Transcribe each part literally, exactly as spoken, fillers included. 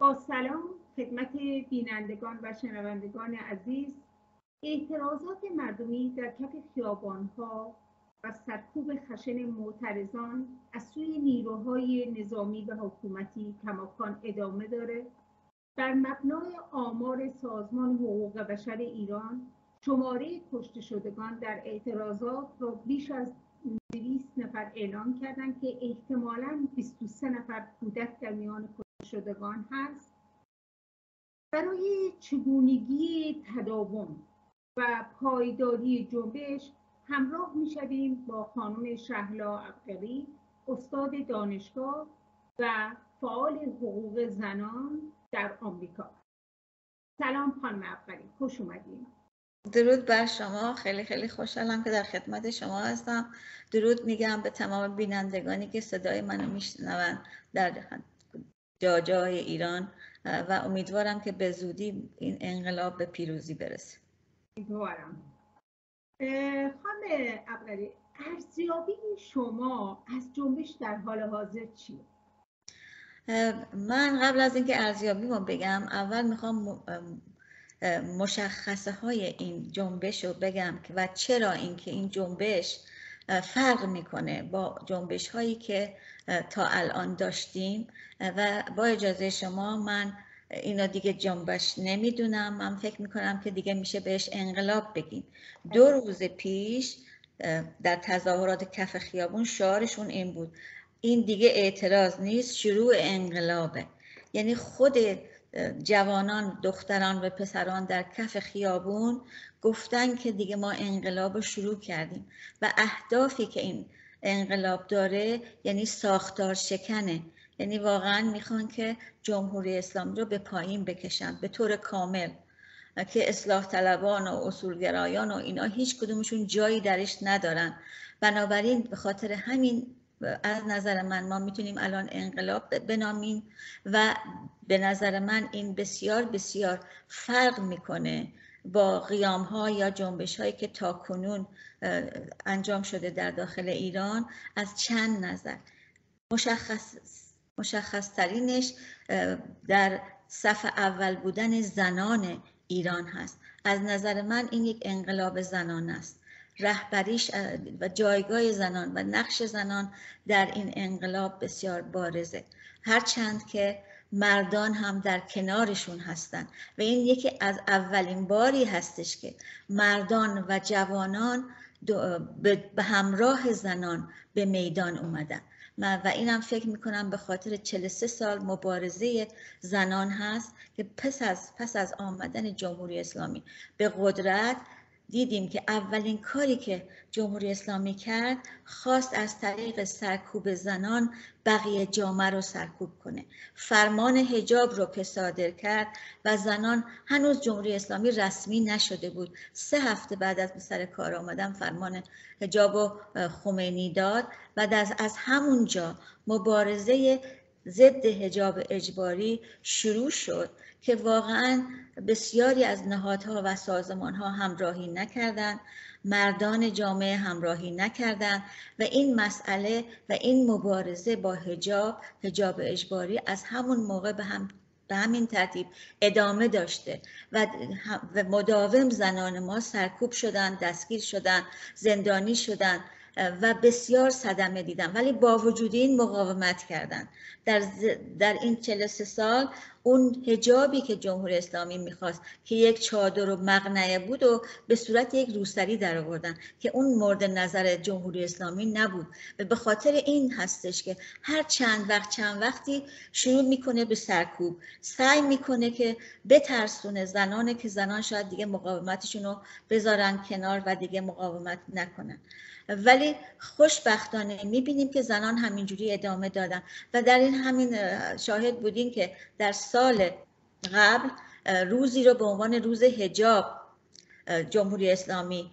با سلام خدمت بینندگان و شنوندگان عزیز. اعتراضات مردمی در کف خیابان‌ها و سرکوب خشن معترضان از سوی نیروهای نظامی و حکومتی کماکان ادامه داره. بر مبنای آمار سازمان حقوق بشر ایران، شماره کشته شدگان در اعتراضات را بیش از دویست نفر اعلام کردند که احتمالاً بیست و سه نفر کودک در میان کشته شدگان هست. برای چگونگی تداوم و پایداری جنبش همراه می‌شویم با خانم شهلا عبقری، استاد دانشگاه و فعال حقوق زنان در آمریکا. سلام خانم عبقری، خوش اومدین. درود بر شما. خیلی خیلی خوشحالم که در خدمت شما هستم. درود میگم به تمام بینندگانی که صدای منو میشنون در جاهای ایران و امیدوارم که به زودی این انقلاب به پیروزی برسه. امیدوارم. خانم عبقری، ارزیابی شما از جنبش در حال حاضر چیه؟ من قبل از اینکه ارزیابیمو بگم اول میخوام مشخصه های این جنبش رو بگم و چرا اینکه این جنبش فرق میکنه با جنبش هایی که تا الان داشتیم. و با اجازه شما من اینا دیگه جنبش نمیدونم، من فکر میکنم که دیگه میشه بهش انقلاب بگیم. دو روز پیش در تظاهرات کف خیابون شعارشون این بود: این دیگه اعتراض نیست، شروع انقلابه. یعنی خود جوانان، دختران و پسران در کف خیابون گفتن که دیگه ما انقلاب رو شروع کردیم و اهدافی که این انقلاب داره یعنی ساختار شکنه. یعنی واقعا میخوان که جمهوری اسلامی رو به پایین بکشن به طور کامل، که اصلاح طلبان و اصولگرایان و اینا هیچ کدومشون جایی درش ندارن. بنابراین به خاطر همین از نظر من ما میتونیم الان انقلاب بنامیم و به نظر من این بسیار بسیار فرق میکنه با قیام ها یا جنبش هایی که تا کنون انجام شده در داخل ایران از چند نظر. مشخص مشخص ترینش در صف اول بودن زنان ایران هست. از نظر من این یک انقلاب زنان است. رهبریش و جایگاه زنان و نقش زنان در این انقلاب بسیار بارزه، هرچند که مردان هم در کنارشون هستند و این یکی از اولین باری هستش که مردان و جوانان به همراه زنان به میدان اومدن. و اینم فکر میکنم به خاطر چهل و سه سال مبارزه زنان هست که پس از پس از آمدن جمهوری اسلامی به قدرت دیدیم که اولین کاری که جمهوری اسلامی کرد خواست از طریق سرکوب زنان بقیه جامعه رو سرکوب کنه. فرمان حجاب رو که صادر کرد و زنان هنوز جمهوری اسلامی رسمی نشده بود، سه هفته بعد از به سر کار آمدن فرمان حجاب رو خمینی داد و از همونجا مبارزه ضد حجاب اجباری شروع شد که واقعا بسیاری از نهادها و سازمانها همراهی نکردند، مردان جامعه همراهی نکردند و این مسئله و این مبارزه با حجاب حجاب اجباری از همون موقع به هم به همین ترتیب ادامه داشته و مداوم زنان ما سرکوب شدن، دستگیر شدن، زندانی شدن و بسیار صدمه دیدن، ولی با وجود این مقاومت کردند. در, در این چهل و سه سال اون حجابی که جمهوری اسلامی میخواست که یک چادر و مقنعه بود و به صورت یک روسری در آوردن که اون مورد نظر جمهوری اسلامی نبود و به خاطر این هستش که هر چند وقت چند وقتی شروع میکنه به سرکوب، سعی میکنه که بترسونه زنانه که زنان شاید دیگه مقاومتشون رو بذارن کنار و دیگه مقاومت نکنن. ولی خوشبختانه میبینیم که زنان همینجوری ادامه دادن و در این همین شاهد بودیم که در سال قبل روزی رو به عنوان روز حجاب جمهوری اسلامی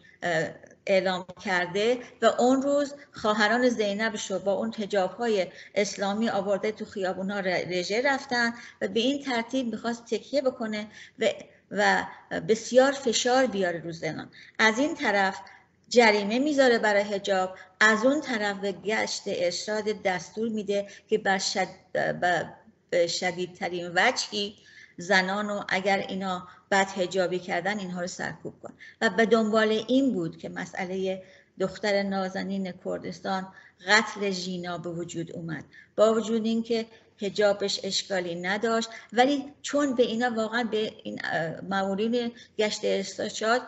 اعلام کرده و اون روز خواهران زینبش رو با اون حجاب‌های اسلامی آورده تو خیابون‌ها رژه رفتن و به این ترتیب میخواست تکیه بکنه و, و بسیار فشار بیاره رو زنان. از این طرف جریمه میذاره برای حجاب، از اون طرف به گشت ارشاد دستور میده که بر, شد... به شدیدترین وجهی زنان رو اگر اینا بد حجابی کردن اینها رو سرکوب کن. و به دنبال این بود که مسئله دختر نازنین کردستان قتل ژینا به وجود اومد، با وجود اینکه حجابش اشکالی نداشت، ولی چون به اینا واقعا به این مامورین گشت ارشاد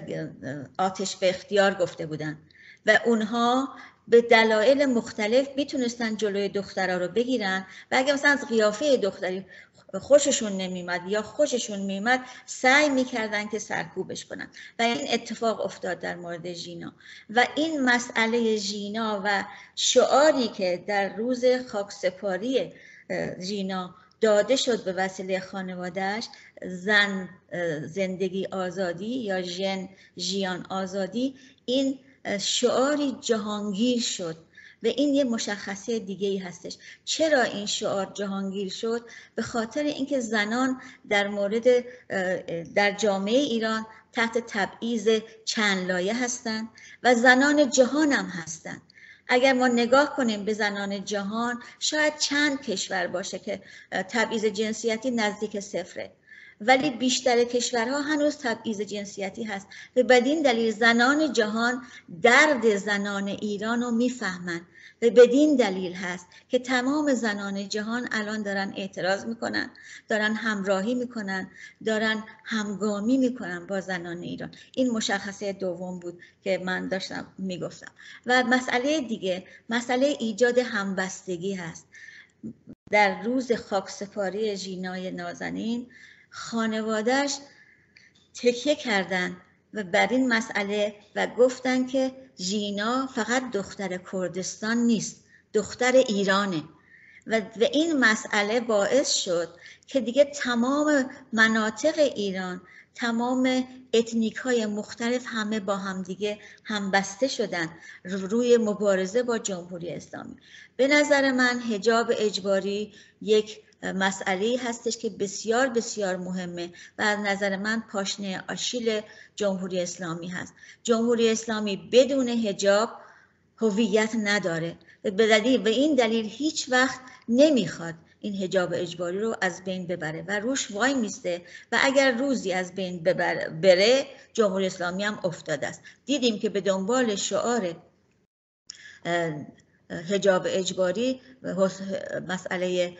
آتش به اختیار گفته بودن و اونها به دلایل مختلف میتونستن جلوی دخترها رو بگیرن و اگه مثلا از قیافه دختری خوششون نمیمد یا خوششون میمد سعی میکردن که سرکوبش کنن و این اتفاق افتاد در مورد ژینا. و این مسئله ژینا و شعاری که در روز خاکسپاری ژینا داده شد به وسیله خانوادهش، زن زندگی آزادی یا ژن ژیان آزادی، این شعاری جهانگیر شد و این یه مشخصه دیگه ای هستش. چرا این شعار جهانگیر شد؟ به خاطر اینکه زنان در مورد در جامعه ایران تحت تبعیض چند لایه هستند و زنان جهان هم هستند. اگر ما نگاه کنیم به زنان جهان، شاید چند کشور باشه که تبعیض جنسیتی نزدیک صفره، ولی بیشتر کشورها هنوز تبعیض جنسیتی هست و بدین دلیل زنان جهان درد زنان ایران رو میفهمن و بدین دلیل هست که تمام زنان جهان الان دارن اعتراض میکنن، دارن همراهی میکنن، دارن همگامی میکنن با زنان ایران. این مشخصه دوم بود که من داشتم میگفتم. و مسئله دیگه مسئله ایجاد همبستگی هست. در روز خاکسپاری ژینای نازنین خانواده‌اش تکیه کردن و بر این مسئله و گفتن که ژینا فقط دختر کردستان نیست، دختر ایرانه. و این مسئله باعث شد که دیگه تمام مناطق ایران، تمام اتنیک های مختلف همه با هم دیگه همبسته شدن روی مبارزه با جمهوری اسلامی. به نظر من حجاب اجباری یک مسئله هستش که بسیار بسیار مهمه و از نظر من پاشنه آشیل جمهوری اسلامی هست. جمهوری اسلامی بدون حجاب هویت نداره و به دلیل و این دلیل هیچ وقت نمیخواد این حجاب اجباری رو از بین ببره و روش وای میسته و اگر روزی از بین بره جمهوری اسلامی هم افتاده است. دیدیم که به دنبال شعار حجاب اجباری مسئله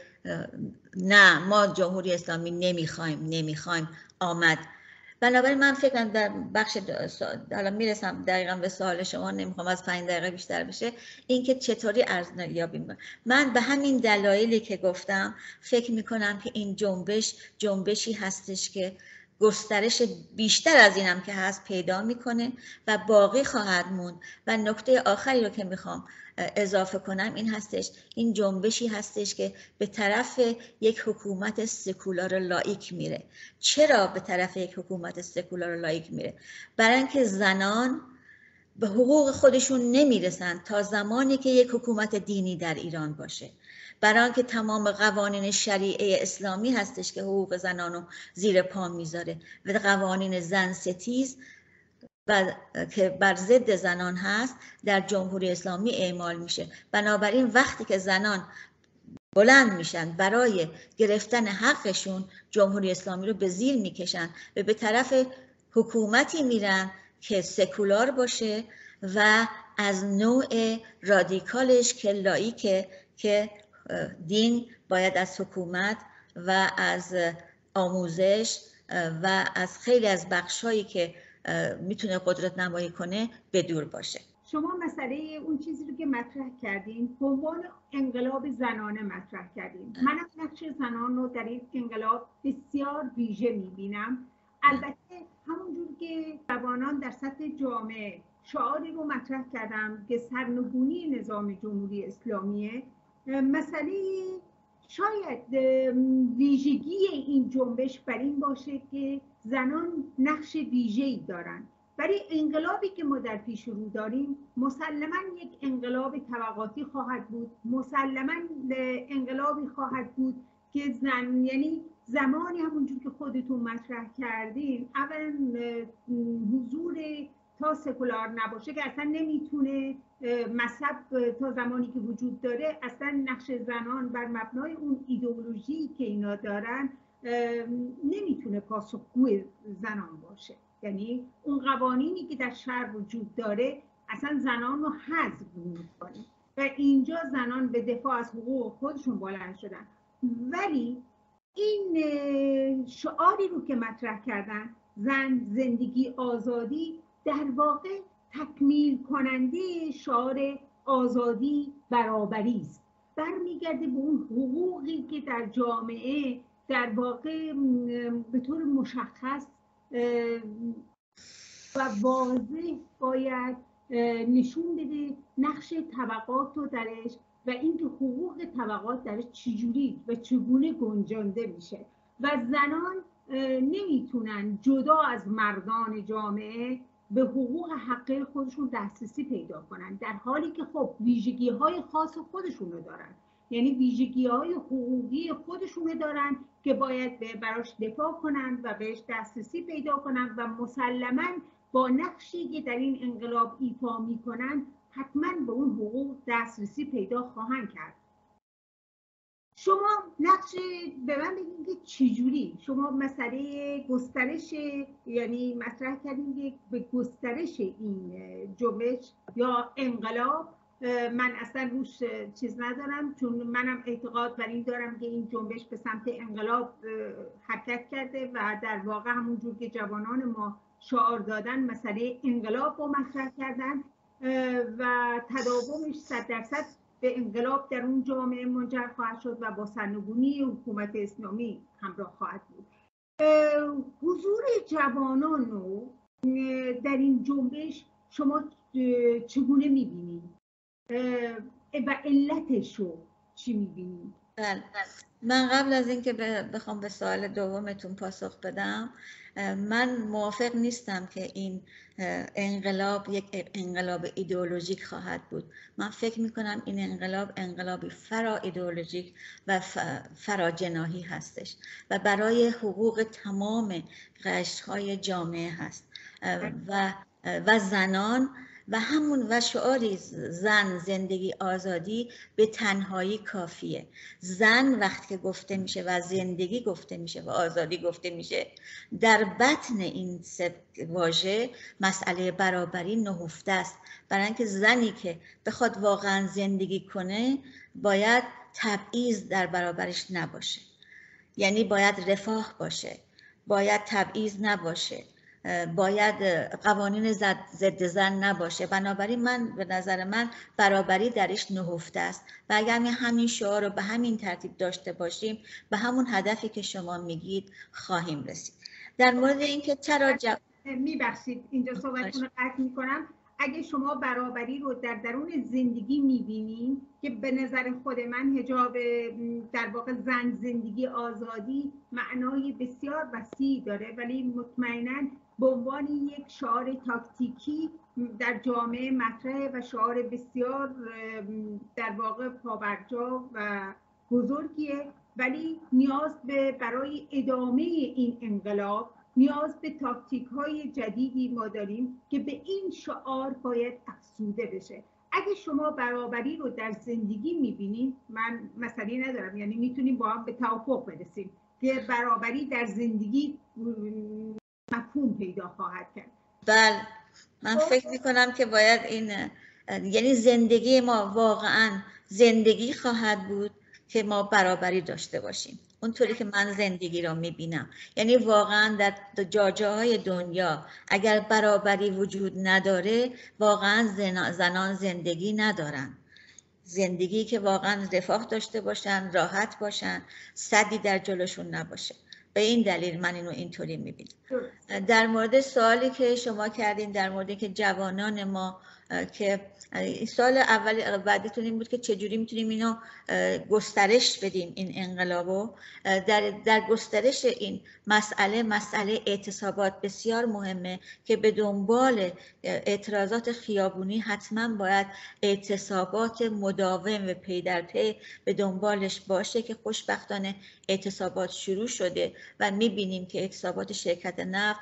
نه ما جمهوری اسلامی نمیخوایم نمیخوایم آمد. بنابراین من فکر کنم در بخش حالا میرسم دقیقا به سوال شما، نمیخوام از پنج دقیقه بیشتر بشه، اینکه چطوری ارزیابی میکنم. من به همین دلایلی که گفتم فکر میکنم که این جنبش جنبشی هستش که گسترش بیشتر از اینم که هست پیدا میکنه و باقی خواهد موند. و نکته آخری رو که میخوام اضافه کنم این هستش، این جنبشی هستش که به طرف یک حکومت سکولار لایک میره. چرا به طرف یک حکومت سکولار لایک میره؟ برای اینکه زنان به حقوق خودشون نمیرسن تا زمانی که یک حکومت دینی در ایران باشه. برای اینکه تمام قوانین شریعه اسلامی هستش که حقوق زنان رو زیر پا میذاره و قوانین زن ستیز و که بر ضد زنان هست در جمهوری اسلامی اعمال میشه. بنابراین وقتی که زنان بلند میشن برای گرفتن حقشون، جمهوری اسلامی رو به زیر میکشن و به طرف حکومتی میرن که سکولار باشه و از نوع رادیکالش که لایکه، که دین باید از حکومت و از آموزش و از خیلی از بخشایی که میتونه قدرت نمایی کنه به دور باشه. شما مسئله اون چیزی رو که مطرح کردین به عنوان انقلاب زنانه مطرح کردین. من از نقش زنان رو در این انقلاب بسیار ویژه میبینم. البته همونجور که جوانان در سطح جامعه شعاری رو مطرح کردم که سرنگونی نظام جمهوری اسلامیه، مسئله شاید ویژگی این جنبش بر این باشه که زنان نقش ویژه‌ای دارن. برای انقلابی که ما در پیش رو داریم مسلماً یک انقلاب طبقاتی خواهد بود، مسلماً انقلابی خواهد بود که زن، یعنی زمانی همونجور که خودتون مطرح کردین، اولا حضور تا سکولار نباشه که اصلا نمیتونه، مذهب تا زمانی که وجود داره اصلا نقش زنان بر مبنای اون ایدئولوژی که اینا دارن نمیتونه پاسخگوی زنان باشه. یعنی اون قوانینی که در شهر وجود داره اصلا زنان رو حذف میکنه و اینجا زنان به دفاع از حقوق خودشون بلند شدن. ولی این شعاری رو که مطرح کردن، زن، زندگی، آزادی، در واقع تکمیل کننده شعار آزادی، برابری است. برمیگرده به اون حقوقی که در جامعه در واقع به طور مشخص و واضح باید نشون بده نقش طبقات رو درش و اینکه حقوق طبقات درش چجوری و چگونه گنجانده میشه و زنان نمیتونن جدا از مردان جامعه به حقوق حقه خودشون دسترسی پیدا کنن، در حالی که خب ویژگی های خاص خودشونو دارن. یعنی ویژگی های حقوقی خودشونو دارن که باید براش دفاع کنن و بهش دسترسی پیدا کنن و مسلماً با نقشی که در این انقلاب ایفا میکنن حتما به اون حقوق دسترسی پیدا خواهند کرد. شما نقش به من بگید که چجوری شما مسئله گسترش، یعنی مطرح کردیم که به گسترش این جنبش یا انقلاب من اصلا روش چیز ندارم، چون منم اعتقاد بر این دارم که این جنبش به سمت انقلاب حرکت کرده و در واقع همونجور که جوانان ما شعار دادن مسئله انقلاب رو مطرح کردن و تداومش صد درصد به انقلاب در اون جامعه منجر خواهد شد و با سرنگونی حکومت اسلامی همراه خواهد بود. حضور جوانان رو در این جنبش شما چگونه میبینید و علتش رو چی میبینید؟ بله، من قبل از اینکه بخوام به سوال دومتون پاسخ بدم، من موافق نیستم که این انقلاب یک انقلاب ایدئولوژیک خواهد بود. من فکر میکنم این انقلاب انقلابی فرا ایدئولوژیک و فرا جناحی هستش و برای حقوق تمام قشرهای جامعه هست و و زنان و همون و شعاری زن، زندگی، آزادی به تنهایی کافیه. زن وقتی که گفته میشه و زندگی گفته میشه و آزادی گفته میشه، در بطن این سه واژه مسئله برابری نهفته است. برای اینکه زنی که بخواد واقعا زندگی کنه باید تبعیض در برابرش نباشه، یعنی باید رفاه باشه، باید تبعیض نباشه، باید قوانین ضد زن نباشه. بنابراین من به نظر من برابری درش نهفته است و اگر ما همین شعار رو به همین ترتیب داشته باشیم به همون هدفی که شما میگید خواهیم رسید. در مورد اینکه چرا جب... میبخشید اینجا صحبتتون رو قطع میکنم. اگه شما برابری رو در درون زندگی میبینین که به نظر خود من حجاب در واقع زن، زندگی، آزادی معنای بسیار وسیع داره، ولی مطمئناً به عنوان یک شعار تاکتیکی در جامعه مطرحه و شعار بسیار در واقع پابرجا و بزرگیه، ولی نیاز به برای ادامه این انقلاب نیاز به تاکتیک های جدیدی ما داریم که به این شعار باید افزوده بشه. اگه شما برابری رو در زندگی میبینید من مسئله ندارم، یعنی میتونیم با هم به توافق برسیم که برابری در زندگی مفهوم پیدا خواهد کرد. بله، من فکر میکنم که باید این یعنی زندگی ما واقعا زندگی خواهد بود که ما برابری داشته باشیم اونطوری که من زندگی رو میبینم. یعنی واقعا در جاهای دنیا اگر برابری وجود نداره واقعا زنان زندگی ندارن، زندگی که واقعا رفاه داشته باشن، راحت باشن، سدی در جلوشون نباشه. به این دلیل من اینو اینطوری میبینم. در مورد سوالی که شما کردین در مورد که جوانان ما که سال اول بعدیتون این بود که چجوری میتونیم اینو گسترش بدیم این انقلابو. در, در گسترش این مسئله مسئله اعتصابات بسیار مهمه که به دنبال اعتراضات خیابونی حتما باید اعتصابات مداوم و پی در پی به دنبالش باشه که خوشبختانه اعتصابات شروع شده و میبینیم که اعتصابات شرکت نفت،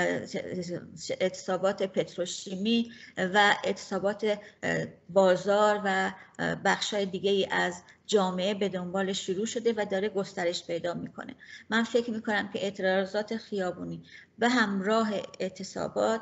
اعتصابات پتروشیمی و اعتصابات بازار و بخشای دیگه ای از جامعه به دنبال شروع شده و داره گسترش پیدا میکنه. من فکر میکنم که اعتراضات خیابونی به همراه اعتصابات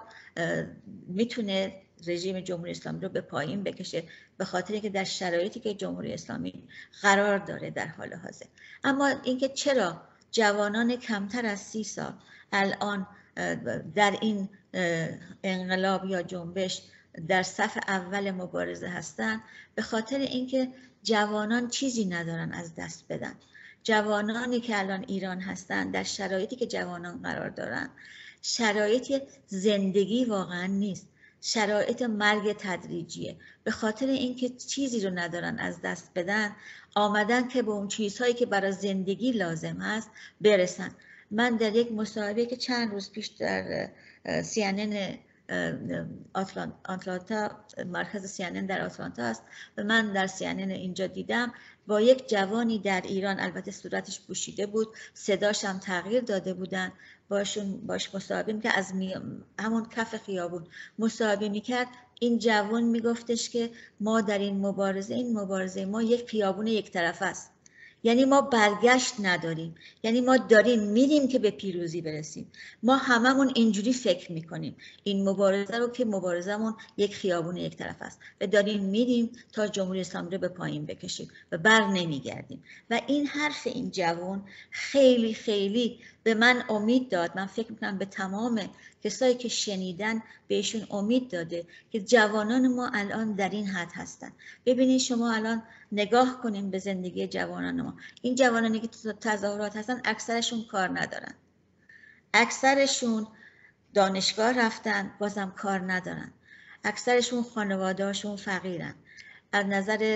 میتونه رژیم جمهوری اسلامی رو به پایین بکشه، به خاطر اینکه در شرایطی که جمهوری اسلامی قرار داره در حال حاضر. اما اینکه چرا جوانان کمتر از سی سال الان در این انقلاب یا جنبش در صف اول مبارزه هستند، به خاطر اینکه جوانان چیزی ندارن از دست بدن. جوانانی که الان ایران هستند در شرایطی که جوانان قرار دارن، شرایط زندگی واقعا نیست، شرایط مرگ تدریجیه. به خاطر اینکه چیزی رو ندارن از دست بدن، آمدن که به اون چیزهایی که برای زندگی لازم هست برسن. من در یک مصاحبه که چند روز پیش در سی ان ان آتلانتا، مرکز سی ان ان در آتلانتا است و من در سی ان ان اینجا دیدم، با یک جوانی در ایران، البته صورتش پوشیده بود، صداش هم تغییر داده بودن، باشون باش مصاحبه میکرد، از می... همون کف خیابون مصاحبه میکرد. این جوان میگفتش که ما در این مبارزه، این مبارزه ما یک خیابون یک طرف است، یعنی ما برگشت نداریم، یعنی ما داریم میریم که به پیروزی برسیم. ما هممون اینجوری فکر میکنیم این مبارزه رو که مبارزمون یک خیابون یک طرف است و داریم میریم تا جمهوری اسلامی رو به پایین بکشیم و بر نمیگردیم. و این حرف این جوان خیلی خیلی به من امید داد. من فکر میکنم به تمام کسایی که شنیدن بهشون امید داده که جوانان ما الان در این حد هستن. ببینید شما الان نگاه کنیم به زندگی جوانان ما. این جوانانی که تظاهرات هستن اکثرشون کار ندارن، اکثرشون دانشگاه رفتن بازم کار ندارن، اکثرشون خانواده‌هاشون فقیرن، از نظر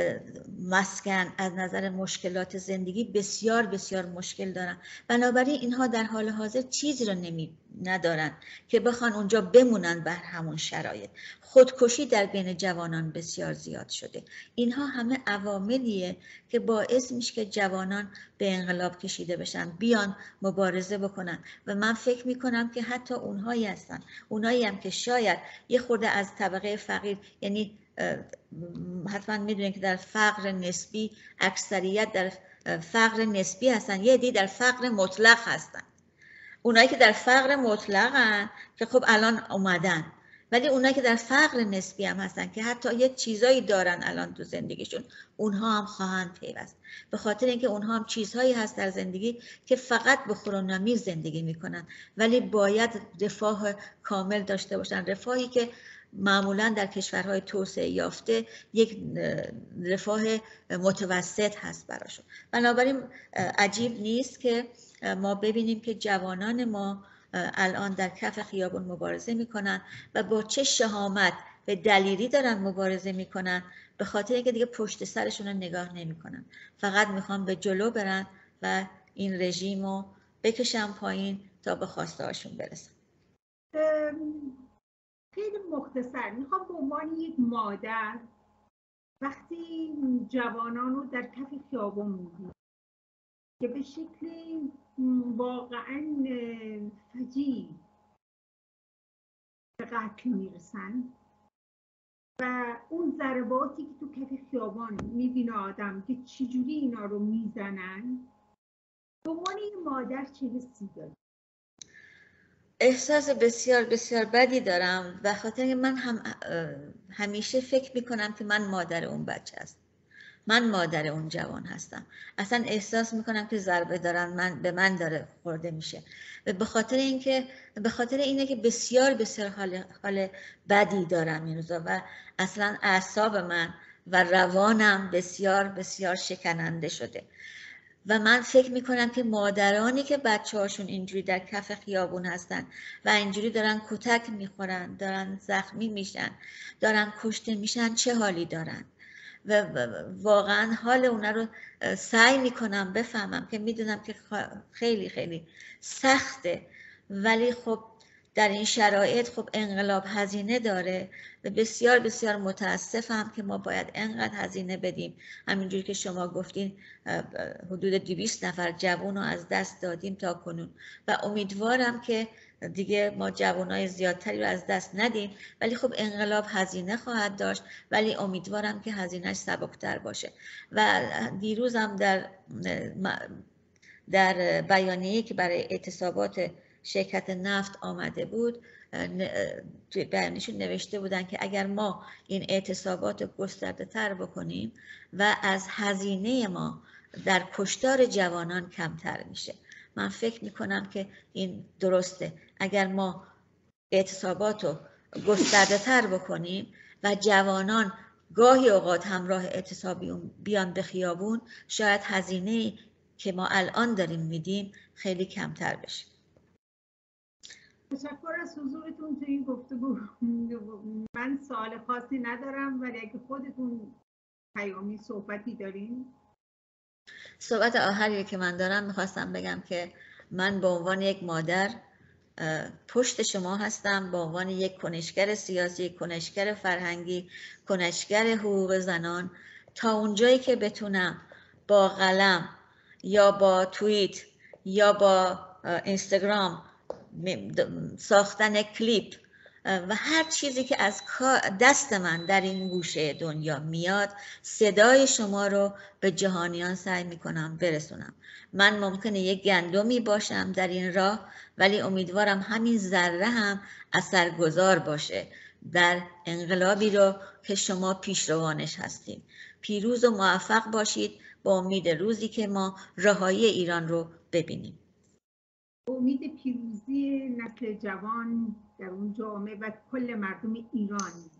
مسکن، از نظر مشکلات زندگی بسیار بسیار مشکل دارن. بنابراین اینها در حال حاضر چیزی رو نمی ندارن که بخوان اونجا بمونن بر همون شرایط. خودکشی در بین جوانان بسیار زیاد شده. اینها همه عواملیه که باعث میشه که جوانان به انقلاب کشیده بشن، بیان مبارزه بکنن. و من فکر میکنم که حتی اونهایی هستن، اونهایی هم که شاید یه خورده از طبقه فقیر، یعنی حتما میدونین که در فقر نسبی اکثریت در فقر نسبی هستن، یه عده‌ای در فقر مطلق هستن. اونایی که در فقر مطلقن که خب الان اومدن، ولی اونایی که در فقر نسبی هم هستن که حتی یه چیزایی دارن الان تو زندگیشون، اونها هم خواهند پیوست، به خاطر اینکه اونها هم چیزهایی هست در زندگی که فقط به خورنمی زندگی میکنن، ولی باید رفاه کامل داشته باشن، رفاهی که معمولا در کشورهای توسعه یافته یک رفاه متوسط هست براشون. بنابراین عجیب نیست که ما ببینیم که جوانان ما الان در کف خیابون مبارزه میکنن و با چه شهامت و دلیری دارن مبارزه میکنن، به خاطر اینکه دیگه پشت سرشون رو نگاه نمیکنن، فقط میخوان به جلو برن و این رژیم رو بکشن پایین تا به خواسته هاشون برسن. خیلی مختصر میخوام به عنوان یک مادر وقتی جوانان رو در کف خیابون میبینم که به شکل واقعا فجیع به قتل میرسن و اون ضرباتی که تو کف خیابان میبینه آدم که چجوری اینا رو میزنن، به عنوان یک مادر چه حسی داری؟ احساس بسیار بسیار بدی دارم، و خاطر من هم همیشه فکر میکنم که من مادر اون بچه هستم، من مادر اون جوان هستم. اصلا احساس میکنم که ضربه دارن من به من داره خورده میشه، و به خاطر اینکه به خاطر اینه که بسیار بسیار حال حال بدی دارم این روزا، و اصلا اعصاب من و روانم بسیار بسیار شکننده شده. و من فکر میکنم که مادرانی که بچه هاشون اینجوری در کف خیابون هستن و اینجوری دارن کتک میخورن، دارن زخمی میشن، دارن کشته میشن، چه حالی دارن. و واقعا حال اونا رو سعی میکنم بفهمم که میدونم که خیلی خیلی سخته، ولی خب در این شرایط خب انقلاب هزینه داره و بسیار بسیار متاسفم که ما باید انقدر هزینه بدیم. همینجوری که شما گفتین حدود دویست نفر جوان رو از دست دادیم تا کنون و امیدوارم که دیگه ما جوانای زیادتری رو از دست ندیم، ولی خب انقلاب هزینه خواهد داشت، ولی امیدوارم که هزینهش سبکتر باشه. و دیروزم در در بیانیه‌ای که برای اعتصابات شرکت نفت آمده بود، توی بیانیه‌شون نوشته بودن که اگر ما این اعتصابات گسترده تر بکنیم و از هزینه ما در کشتار جوانان کمتر میشه. من فکر میکنم که این درسته. اگر ما اعتصابات رو گسترده تر بکنیم و جوانان گاهی اوقات همراه اعتصابیون بیان به خیابون، شاید هزینه که ما الان داریم میدیم خیلی کمتر بشه. تشکر از حضورتون تو این گفتگو. من سوال خاصی ندارم، ولی اگه خودتون پیامی صحبتی دارین. صحبت آخری که من دارم میخواستم بگم که من به عنوان یک مادر پشت شما هستم، به عنوان یک کنشگر سیاسی، کنشگر فرهنگی، کنشگر حقوق زنان، تا اونجایی که بتونم با قلم یا با توییت یا با اینستاگرام ساختن کلیپ و هر چیزی که از دست من در این گوشه دنیا میاد، صدای شما رو به جهانیان سعی میکنم برسونم. من ممکنه یک گندمی باشم در این راه، ولی امیدوارم همین ذره هم اثرگذار باشه در انقلابی رو که شما پیشروانش هستید. پیروز و موفق باشید با امید روزی که ما رهایی ایران رو ببینیم. امید پیروزی نسل جوان در اون جامعه و کل مردم ایران.